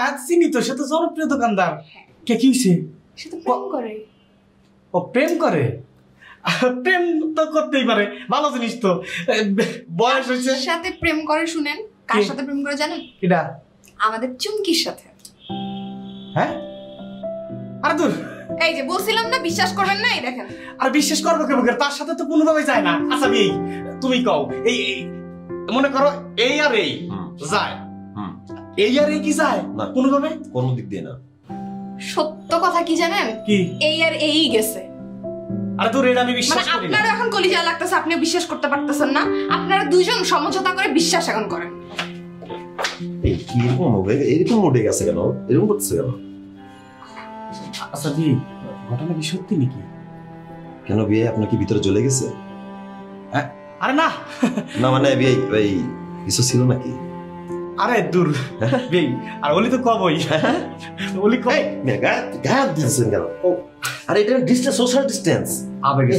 চিনি তো, সে তো জনপ্রিয় দোকানদার। কে কি হইছে? সে তো প্রেম করে। ও প্রেম করে? প্রেম তো করতেই পারে, ভালো জিনিস তো। বয়স হয়েছে। সাথে প্রেম করে শুনেন, কার সাথে প্রেম করে জানেন? কিডা? আমাদের চুমকির সাথে। হ্যাঁ? আরে দূর, এই যে বলছিলাম না বিশ্বাস করবেন না, এই দেখেন। আর বিশ্বাস করবো কেমন করে? তার সাথে তো কোনোভাবে যায় না। আচ্ছা এই তুমি কও, এই মনে করো এই আর এই যায়, এই আর এই কি যায় না কোনোভাবে? কোনো দিক দিয়ে না। সত্য কথা কি জানেন? কি? এই আর এই গেছে। আরে তোর এটা আমি বিশ্বাস করি না। আপনারা এখন কলিজা লাগতেছে, আপনি বিশ্বাস করতে পারতেছেন না। আপনারা দুইজন সমঝোতা করে বিশ্বাস এখন করেন। এই কি এরকম হবে? এরকম উঠে গেছে কেন? এরকম করছে কেন? আচ্ছা জি, ঘটনা কি সত্যি নাকি? কেন বিয়ে আপনার কি ভিতরে জ্বলে গেছে? আরে না না, মানে বিয়ে এই কিছু ছিল নাকি? আরে দূর বিয়ে, আর ওলি তো কবই, ওলি কই গায়ে দিয়েছেন কেন? আরে এটা ডিস্টেন্স, সোশ্যাল ডিস্টেন্স। আবেগে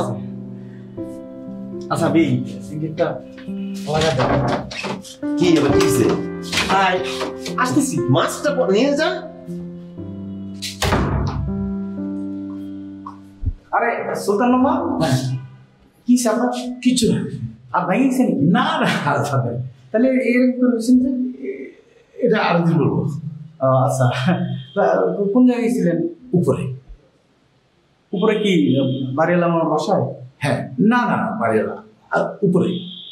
আচ্ছা বিয়ে একটা লাগা দাও। কি এবার কিছে? হাই আসতেছি, মাছটা নিয়ে যা। আরে সুলতান মামা, কি সাবা কিছু আর ভাই গেছে না? না তাহলে এরকম করেছেন যে এটা আরো দিন বলবো। আচ্ছা, কোন জায়গায় ছিলেন? উপরে। উপরে কি বাড়িওয়ালা আমার বাসায়? হ্যাঁ। না না বাড়িওয়ালা আর উপরে।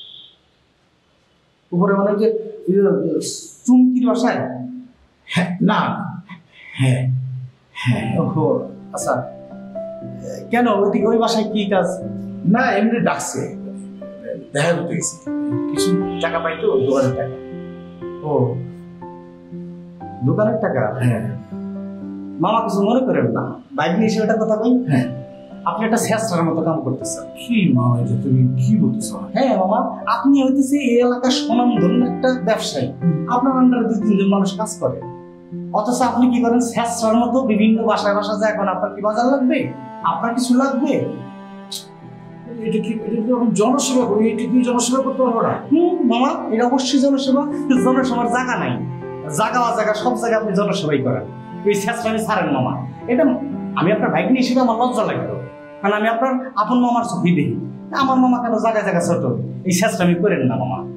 উপরে মানে যে চুমকির বাসায়? হ্যাঁ। না হ্যাঁ হ্যাঁ। ওহো আচ্ছা, কেন ওইদিকে ওই বাসায় কি কাজ? না এমনি ডাকছে, দেখা করতে গেছি, কিছু টাকা পাইতো দোকানের টাকা। ও দোকানের টাকা? হ্যাঁ। মামা কিছু মনে করেন না, বাইক নিয়ে এসে একটা কথা কই। হ্যাঁ। আপনি একটা শেষটার মতো কাম করতেছেন। কি মামা এটা তুমি কি বলতেছ? হ্যাঁ মামা, আপনি হইতেছে এই এলাকার সুনামধন্য একটা ব্যবসায়ী, আপনার আন্ডারে 2-3 জন মানুষ কাজ করে, অথচ আপনি কি করেন শেষটার মতো বিভিন্ন বাসায় বাসা যায়। এখন আপনার কি বাজার লাগবে? আপনার কিছু লাগবে? এটা কি জনসেবা করি? এটা কি জনসেবা করতে পারবো না? মামা এটা অবশ্যই জনসেবা। জনসেবার জায়গা নাই, জায়গা সব জায়গায় আপনি জনসেবাই করেন। এই শেষটা আমি ছাড়েন মামা। এটা আমি আপনার ভাইকে নিয়ে হিসেবে আমার লজ্জা লাগলো, কারণ আমি আপনার আপন মামার চোখে দেখি। আমার মামা কেন জায়গায় ছোট? এই শেষটা আমি করেন না মামা।